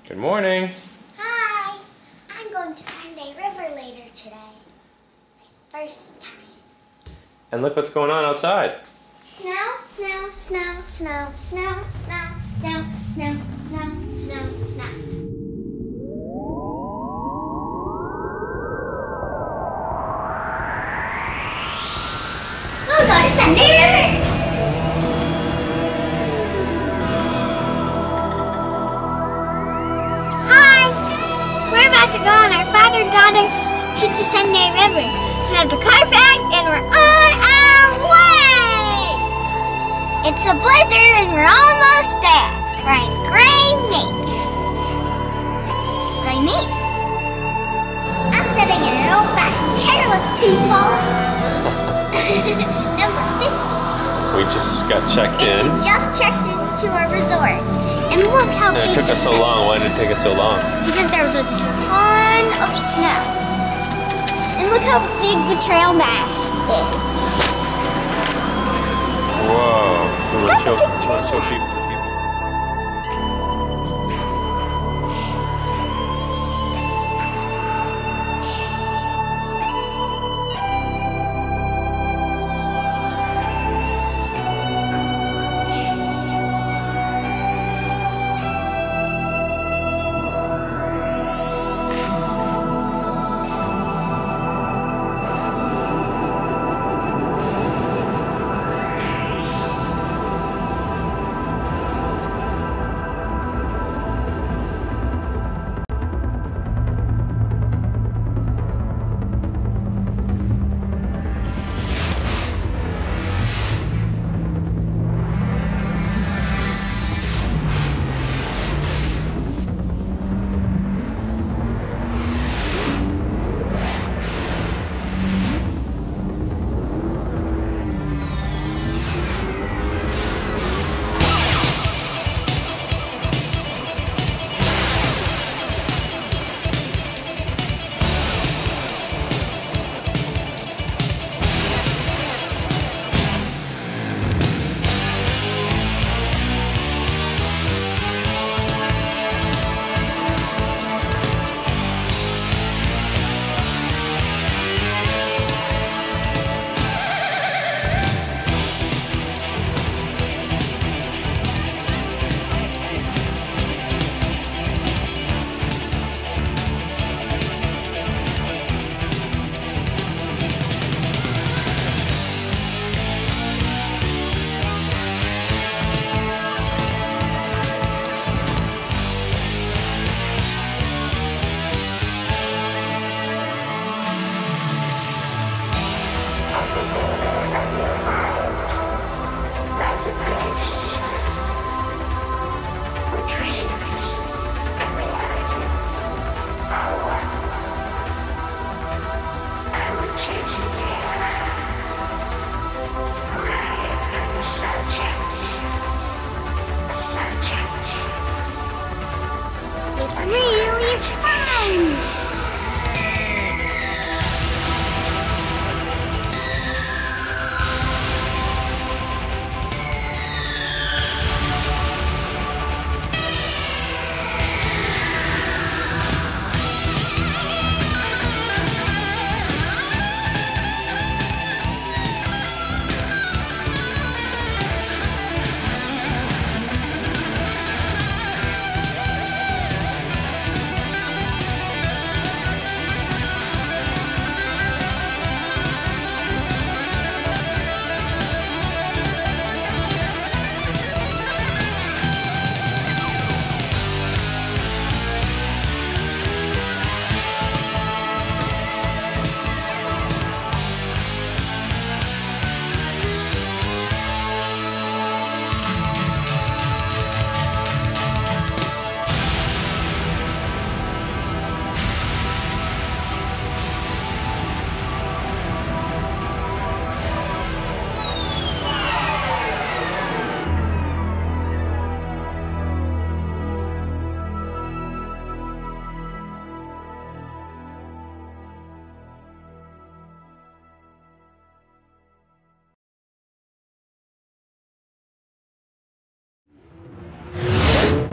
Good morning. Hi. I'm going to Sunday River later today. My first time. And look what's going on outside. Snow, snow, snow, snow, snow, snow, snow, snow, snow, snow, snow. We'll go to Sunday River. We're about to go on our father and daughter trip to Sunday River. We have the car packed and we're on our way! It's a blizzard and we're almost there. We're in Gray Maine. Gray Maine. I'm sitting in an old-fashioned chairlift, people. Number 50. We just got checked in. We just checked into our resort. And look how big. And it took us so long. Why did it take us so long? Because there was a ton of snow. And look how big the trail map is. Whoa. That's a big trail. Show people.